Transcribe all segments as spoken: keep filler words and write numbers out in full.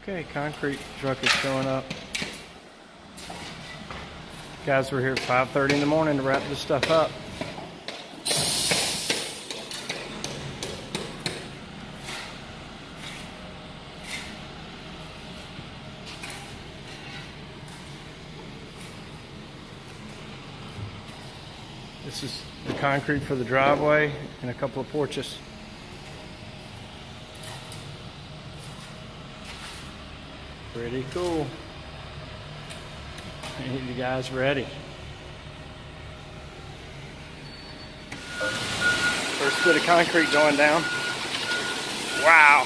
Okay, concrete truck is showing up. Guys were here at five thirty in the morning to wrap this stuff up. This is the concrete for the driveway and a couple of porches. Pretty cool. Are you guys ready? First foot of concrete going down. Wow.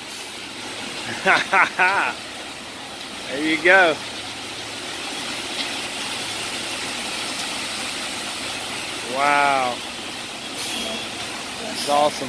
There you go. Wow. That's awesome.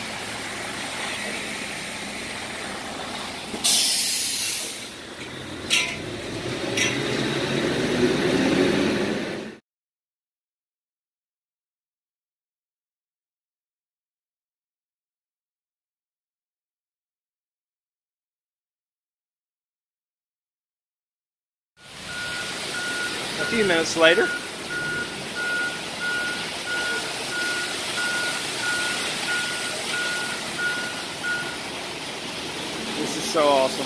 A few minutes later, this is so awesome.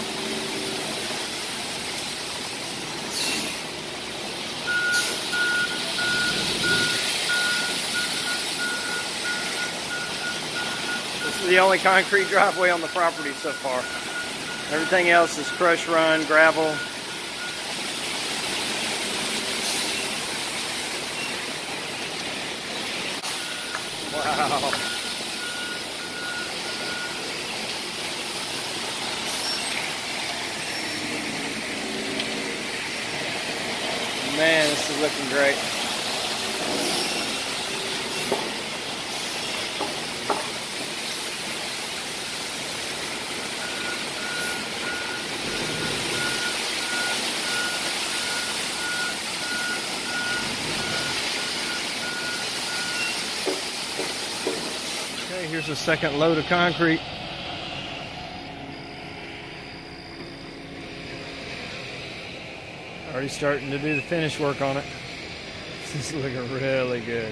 This is the only concrete driveway on the property so far. Everything else is crush run, gravel. Wow. Man, this is looking great. Okay, here's a second load of concrete. Already starting to do the finish work on it. This is looking really good.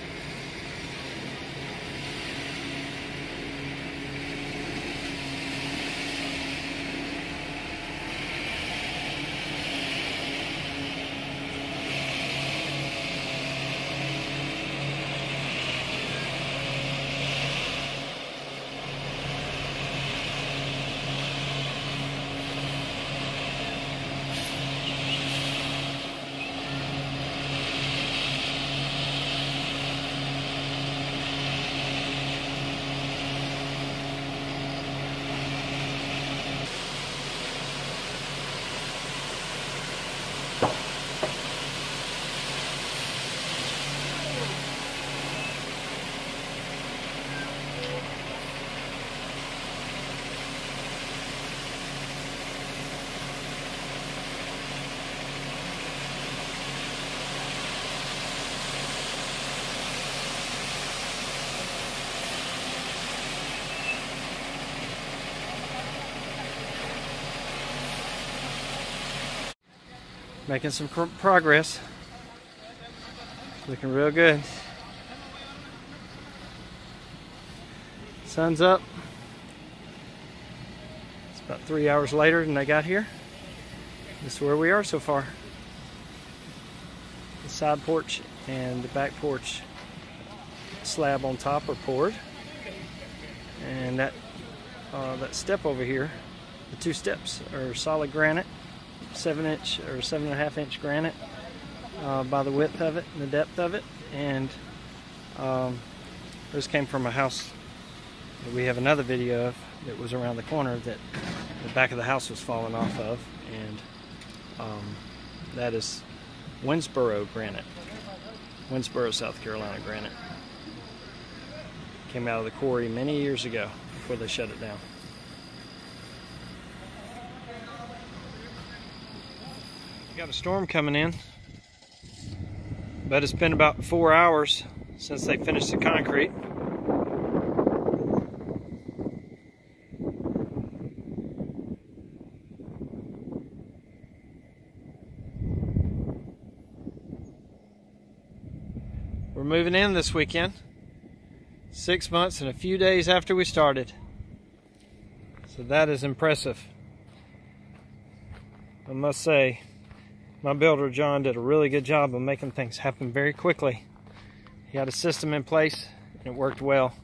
Making some progress. Looking real good. Sun's up. It's about three hours later than they got here. This is where we are so far. The side porch and the back porch slab on top are poured. And that, uh, that step over here, the two steps are solid granite. Seven inch or seven and a half inch granite uh, by the width of it and the depth of it, and um, this came from a house that we have another video of that was around the corner that the back of the house was falling off of, and um, that is Winsboro granite, Winsboro, South Carolina granite. Came out of the quarry many years ago before they shut it down. Got a storm coming in, but it's been about four hours since they finished the concrete. We're moving in this weekend. Six months and a few days after we started. So that is impressive. I must say, my builder John did a really good job of making things happen very quickly. He had a system in place and it worked well.